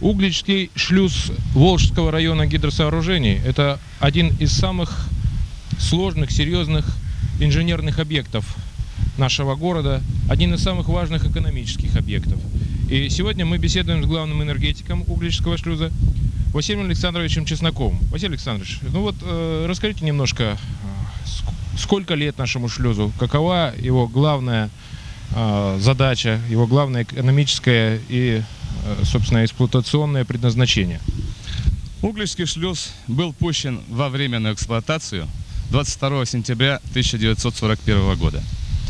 Угличский шлюз Волжского района гидросооружений – это один из самых сложных, серьезных инженерных объектов нашего города, один из самых важных экономических объектов. И сегодня мы беседуем с главным энергетиком Угличского шлюза Василием Александровичем Чесноковым. Василий Александрович, расскажите немножко, сколько лет нашему шлюзу, какова его главная задача, его главное экономическое и, собственно, эксплуатационное предназначение. Угличский шлюз был пущен во временную эксплуатацию 22 сентября 1941 года.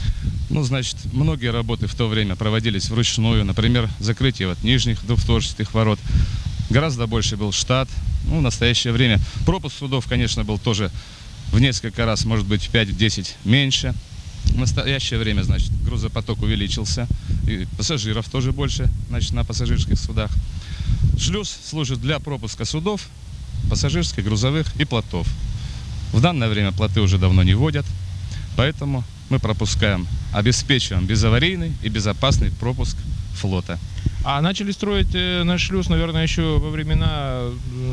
Многие работы в то время проводились вручную, например, закрытие нижних двухтворчатых ворот. Гораздо больше был штат. В настоящее время пропуск судов, конечно, был тоже в несколько раз, может быть, в 5-10 меньше. В настоящее время, грузопоток увеличился, и пассажиров тоже больше, на пассажирских судах. Шлюз служит для пропуска судов, пассажирских, грузовых и плотов. В данное время плоты уже давно не водят, поэтому мы обеспечиваем безаварийный и безопасный пропуск флота. А начали строить наш шлюз, наверное, еще во времена,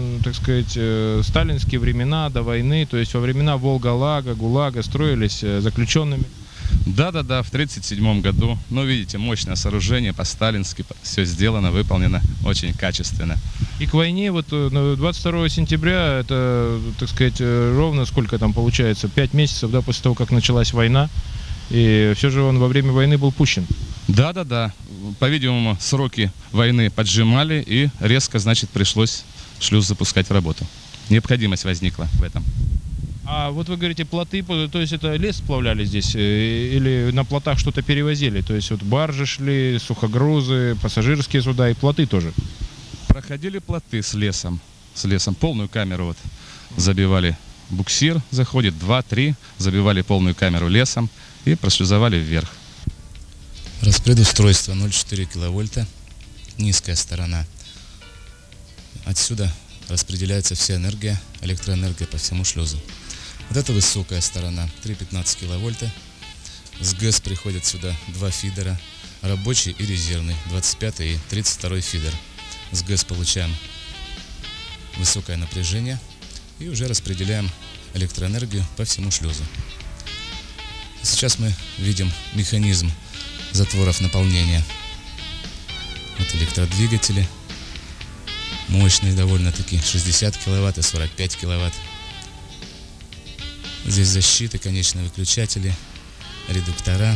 сталинские времена, до войны, то есть во времена Волга-Лага, ГУЛАГа строились заключенными. Да, в 1937 году. Видите, мощное сооружение по-сталински, все сделано, выполнено очень качественно. И к войне, 22 сентября, это, ровно сколько там получается, 5 месяцев, после того, как началась война, и все же он во время войны был пущен. Да. По-видимому, сроки войны поджимали, и резко, пришлось шлюз запускать в работу. Необходимость возникла в этом. А вы говорите, плоты, то есть это лес сплавляли здесь, или на плотах что-то перевозили? То есть баржи шли, сухогрузы, пассажирские суда и плоты тоже? Проходили плоты с лесом. Полную камеру забивали, буксир заходит, 2-3, забивали полную камеру лесом и прошлюзовали вверх. Распредустройство 0,4 киловольта, низкая сторона. Отсюда распределяется вся энергия, электроэнергия по всему шлюзу. Это высокая сторона, 3,15 киловольта. С ГЭС приходят сюда два фидера, рабочий и резервный, 25 и 32 фидер. С ГЭС получаем высокое напряжение и уже распределяем электроэнергию по всему шлюзу. Сейчас мы видим механизм затворов наполнения. Электродвигатели, мощные довольно-таки, 60 киловатт и 45 киловатт. Здесь защиты, конечные выключатели, редуктора,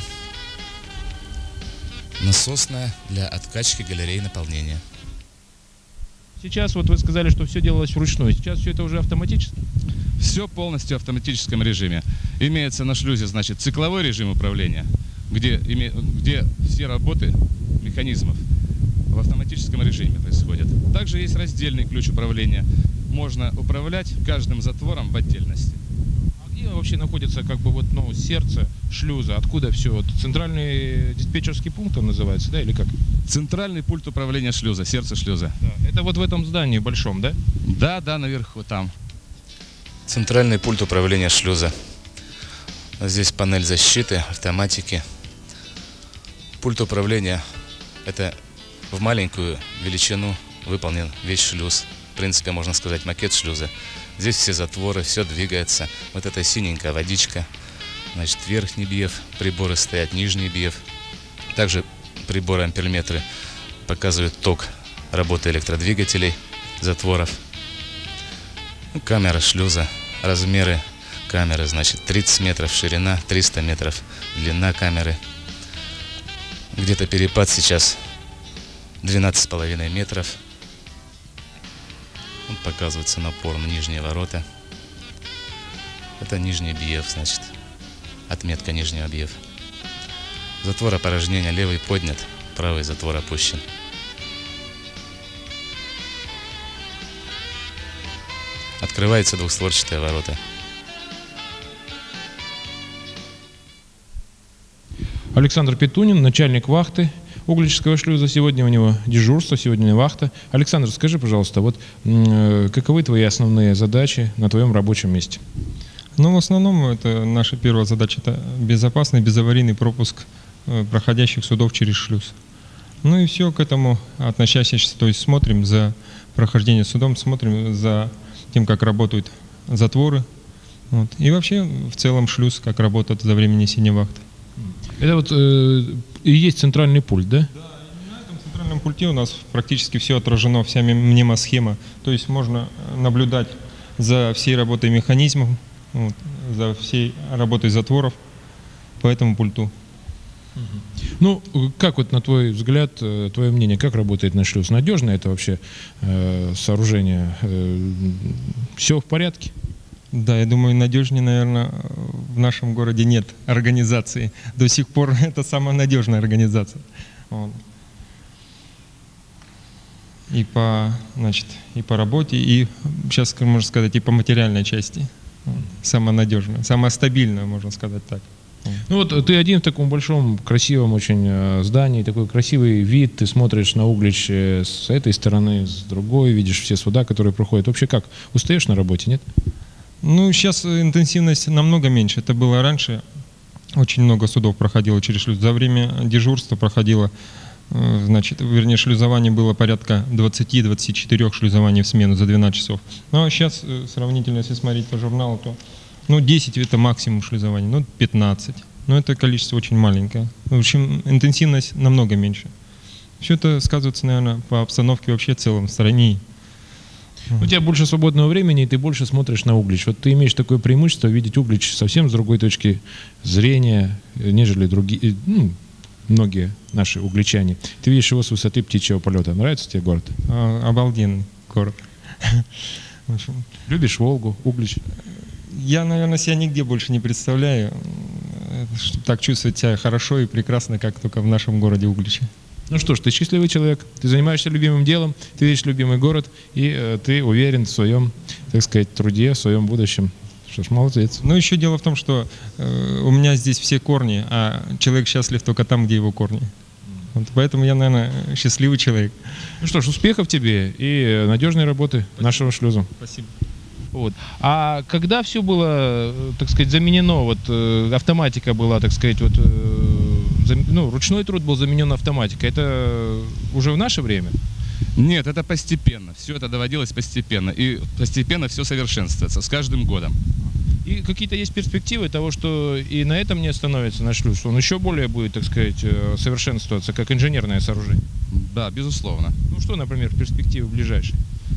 насосная для откачки галерей наполнения. Сейчас вы сказали, что все делалось вручную. Сейчас все это уже автоматически? Все полностью в автоматическом режиме. Имеется на шлюзе, цикловой режим управления, где все работы механизмов в автоматическом режиме происходят. Также есть раздельный ключ управления. Можно управлять каждым затвором в отдельности. А где вообще находится сердце шлюза? Откуда все? Центральный диспетчерский пункт он называется, да, или как? Центральный пульт управления шлюза, сердце шлюза. Да. Это в этом здании большом, да? Да, наверху там. Центральный пульт управления шлюза. Здесь панель защиты, автоматики. Пульт управления — это в маленькую величину выполнен весь шлюз. В принципе, можно сказать, макет шлюза. Здесь все затворы, все двигается. Это синенькая водичка. Верхний биев, приборы стоят, нижний биев. Также приборы амперметры показывают ток работы электродвигателей, затворов. Камера шлюза, размеры камеры, 30 метров ширина, 300 метров длина камеры. Где-то перепад сейчас 12,5 метров. Показывается напор на нижние ворота. Это нижний биев, отметка нижнего биев. Затвор опорожнения левый поднят, правый затвор опущен. Открываются двухстворчатые ворота. Александр Петунин, начальник вахты Угличского шлюза. Сегодня у него дежурство, сегодня вахта. Александр, скажи, пожалуйста, каковы твои основные задачи на твоем рабочем месте? В основном это наша первая задача — это безопасный, безаварийный пропуск проходящих судов через шлюз. Ну и все к этому относящееся, то есть смотрим за прохождением судом, смотрим за тем, как работают затворы. Вот. И вообще в целом шлюз, как работает за время несения вахты. Это вот и есть центральный пульт, да? Да, на этом центральном пульте у нас практически все отражено, вся мнемосхема. То есть можно наблюдать за всей работой механизмов, вот, за всей работой затворов по этому пульту. Ну, как вот на твой взгляд, твое мнение, как работает наш шлюз? Надежно это вообще сооружение? Все в порядке? Да, я думаю, надежнее, наверное, в нашем городе нет организации. До сих пор это самая надежная организация. Вот. И по работе, и сейчас, можно сказать, и по материальной части. Вот. Самая надежная, самая стабильная, можно сказать так. Ну вот ты один в таком большом, красивом очень здании, такой красивый вид, ты смотришь на Углич с этой стороны, с другой, видишь все суда, которые проходят. Вообще как? Устаешь на работе, нет? Ну, сейчас интенсивность намного меньше. Это было раньше. Очень много судов проходило через шлюз. За время дежурства проходило, шлюзование было порядка 20-24 шлюзований в смену за 12 часов. Ну, а сейчас, сравнительно, если смотреть по журналу, то 10 это максимум шлюзований, 15. Но это количество очень маленькое. В общем, интенсивность намного меньше. Все это сказывается, наверное, по обстановке вообще в целом в стране. У тебя больше свободного времени, и ты больше смотришь на Углич. Вот ты имеешь такое преимущество видеть Углич совсем с другой точки зрения, нежели другие, многие наши угличане. Ты видишь его с высоты птичьего полета. Нравится тебе город? Обалденный город. Любишь Волгу, Углич? Я, наверное, себя нигде больше не представляю, чтобы так чувствовать себя хорошо и прекрасно, как только в нашем городе Угличе. Ну что ж, ты счастливый человек, ты занимаешься любимым делом, ты видишь любимый город, и ты уверен в своем, так сказать, труде, в своем будущем. Что ж, молодец. Но еще дело в том, что у меня здесь все корни, а человек счастлив только там, где его корни. Вот поэтому я, наверное, счастливый человек. Ну что ж, успехов тебе и надежной работы нашего шлюза. Спасибо. Вот. А когда все было, так сказать, заменено, вот автоматика была, так сказать, ручной труд был заменен автоматикой, это уже в наше время? Нет, это постепенно. Все это доводилось постепенно. И постепенно все совершенствуется с каждым годом. И какие-то есть перспективы того, что и на этом не остановится наш шлюз, он еще более будет, так сказать, совершенствоваться, как инженерное сооружение? Да, безусловно. Ну что, например, перспективы ближайшие?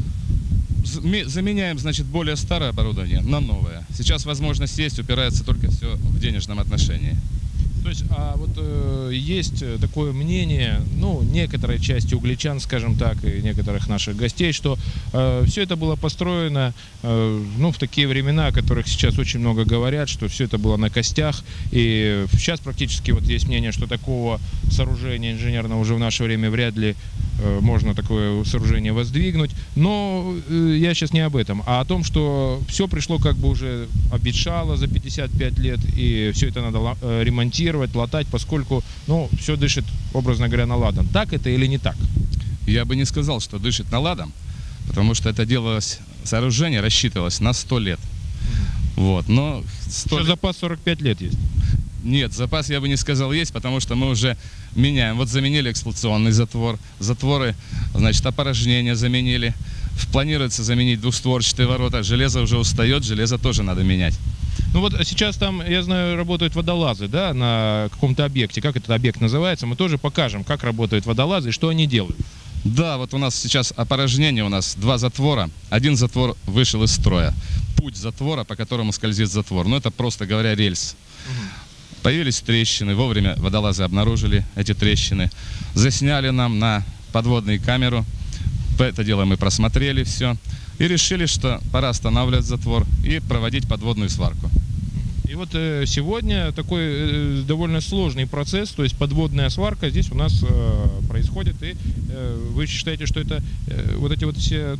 Заменяем, более старое оборудование на новое. Сейчас возможность есть, упирается только все в денежном отношении. То есть, есть такое мнение, некоторой части угличан, скажем так, и некоторых наших гостей, что все это было построено, в такие времена, о которых сейчас очень много говорят, что все это было на костях, и сейчас практически есть мнение, что такого сооружения инженерного уже в наше время вряд ли можно такое сооружение воздвигнуть. Но я сейчас не об этом, а о том, что все пришло как бы уже обветшало за 55 лет, и все это надо ремонтировать, латать, поскольку, все дышит, образно говоря, на ладан. Так это или не так? Я бы не сказал, что дышит на ладан, потому что это делалось, сооружение рассчитывалось на 100 лет. Вот, но... Запас 45 лет есть? Нет, запас я бы не сказал есть, потому что мы уже меняем. Вот заменили эксплуатационный затвор, затворы, опорожнения заменили. Планируется заменить двухстворчатые ворота. Железо уже устает, железо тоже надо менять. Сейчас там, я знаю, работают водолазы, да, на каком-то объекте. Как этот объект называется? Мы тоже покажем, как работают водолазы и что они делают. Да, вот у нас сейчас опорожнение, у нас 2 затвора. Один затвор вышел из строя. Путь затвора, по которому скользит затвор. Это, просто говоря, рельс. Появились трещины, вовремя водолазы обнаружили эти трещины. Засняли нам на подводную камеру. Это дело мы просмотрели все. И решили, что пора останавливать затвор и проводить подводную сварку. И сегодня такой довольно сложный процесс, то есть подводная сварка здесь у нас происходит. И вы считаете, что это эти все,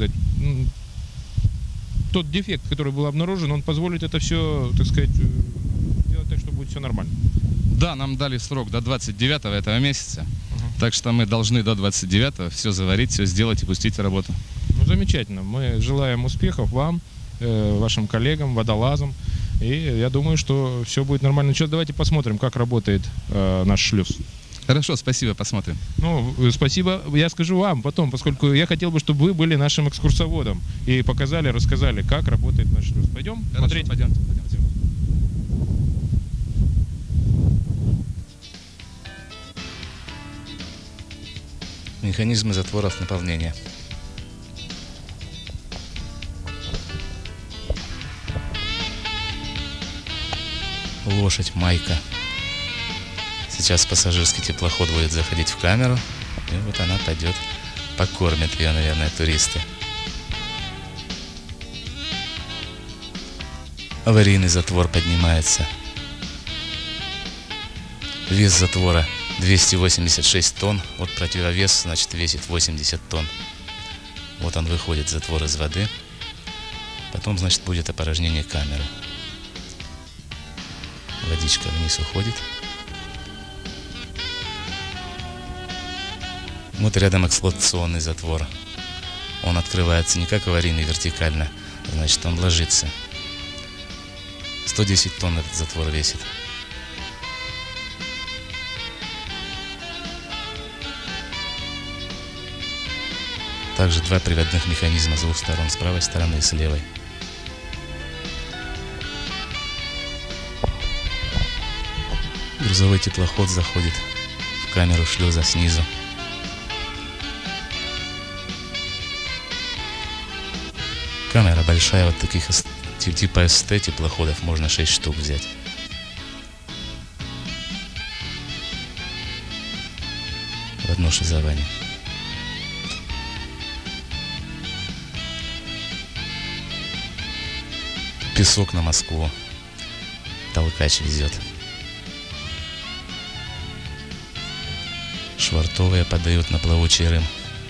тот дефект, который был обнаружен, он позволит это все, так сказать, делать так, чтобы будет все нормально? Да, нам дали срок до 29 этого месяца. Так что мы должны до 29 все заварить, все сделать и пустить в работу. Замечательно. Мы желаем успехов вам, вашим коллегам, водолазам. И я думаю, что все будет нормально. Сейчас давайте посмотрим, как работает наш шлюз. Хорошо, спасибо, посмотрим. Ну, спасибо, я скажу вам потом, поскольку я хотел бы, чтобы вы были нашим экскурсоводом и показали, рассказали, как работает наш шлюз. Пойдем смотреть? Пойдемте. Механизмы затворов наполнения. Лошадь Майка. Сейчас пассажирский теплоход будет заходить в камеру, и вот она пойдет, покормит ее, наверное, туристы. Аварийный затвор поднимается. Вес затвора 286 тонн. Вот противовес, значит, весит 80 тонн. Вот он выходит, затвор из воды. Потом, значит, будет опорожнение камеры. Водичка вниз уходит. Вот рядом эксплуатационный затвор. Он открывается не как аварийный вертикально, значит, он ложится. 110 тонн этот затвор весит. Также два приводных механизма с двух сторон, с правой стороны и с левой. Грузовой теплоход заходит в камеру шлюза снизу. Камера большая, вот таких типа СТ теплоходов можно 6 штук взять. В одно шизование. Песок на Москву толкач везет. Швартовые подают на плавучий Рым.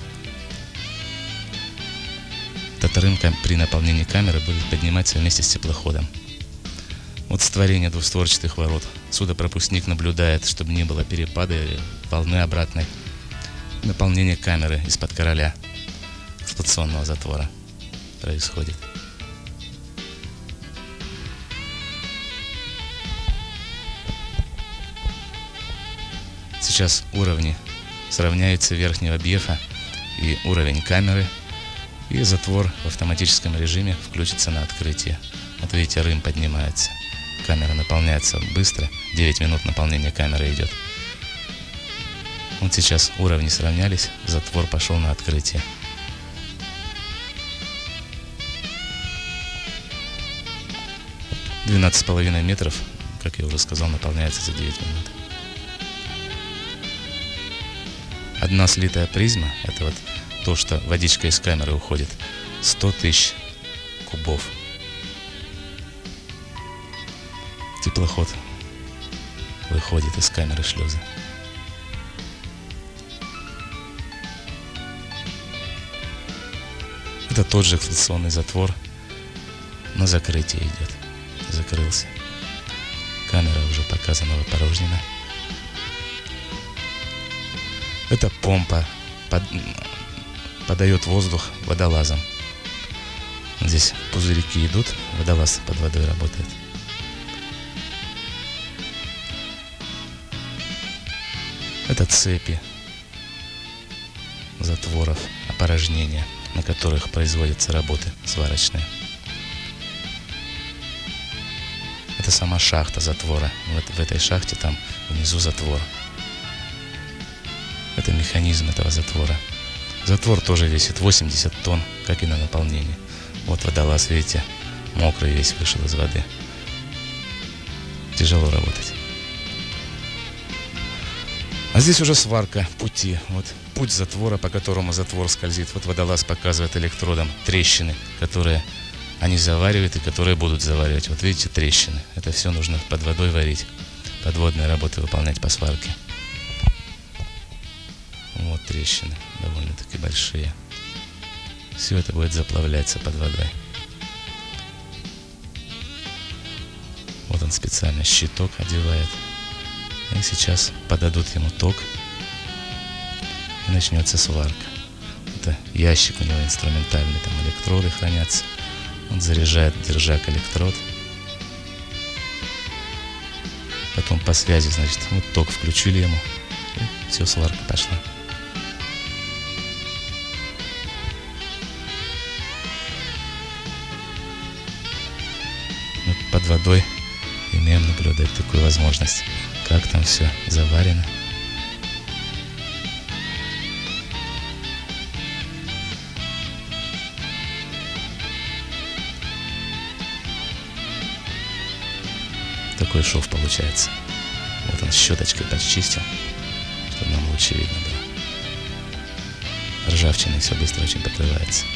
Этот Рым при наполнении камеры будет подниматься вместе с теплоходом. Вот створение двустворчатых ворот. Судопропускник наблюдает, чтобы не было перепада или волны обратной. Наполнение камеры из-под короля эксплуатационного затвора происходит. Сейчас уровни сравняются верхнего бьефа и уровень камеры, и затвор в автоматическом режиме включится на открытие. Вот видите, Рым поднимается. Камера наполняется быстро. 9 минут наполнения камеры идет. Вот сейчас уровни сравнялись, затвор пошел на открытие. — 12,5 метров, как я уже сказал, наполняется за 9 минут. Одна слитая призма, это вот то, что водичка из камеры уходит, 100 тысяч кубов. Теплоход выходит из камеры шлюза. Это тот же эксплуатационный затвор, на закрытие идет. Закрылся. Камера уже показана, опорожнена. Это помпа подает воздух водолазом. Здесь пузырьки идут, водолаз под водой работает. Это цепи затворов, опорожнения, на которых производятся работы сварочные. Это сама шахта затвора. Вот в этой шахте там внизу затвор. Это механизм этого затвора. Затвор тоже весит 80 тонн, как и на наполнении. Вот водолаз, видите, мокрый весь вышел из воды. Тяжело работать. А здесь уже сварка пути. Вот путь затвора, по которому затвор скользит. Вот водолаз показывает электродом трещины, которые они заваривают и которые будут заваривать. Вот видите, трещины. Это все нужно под водой варить. Подводные работы выполнять по сварке. Вот трещины, довольно-таки большие. Все это будет заплавляться под водой. Вот он специально щиток одевает. И сейчас подадут ему ток. И начнется сварка. Это ящик у него инструментальный, там электроды хранятся. Он заряжает держак электрод. Потом по связи, значит, вот ток включили ему. И Все, сварка пошла. Мы под водой имеем наблюдать такую возможность, как там все заварено. Такой шов получается. Вот он щеточкой почистил, чтобы нам лучше видно было. Ржавчиной все быстро очень покрывается.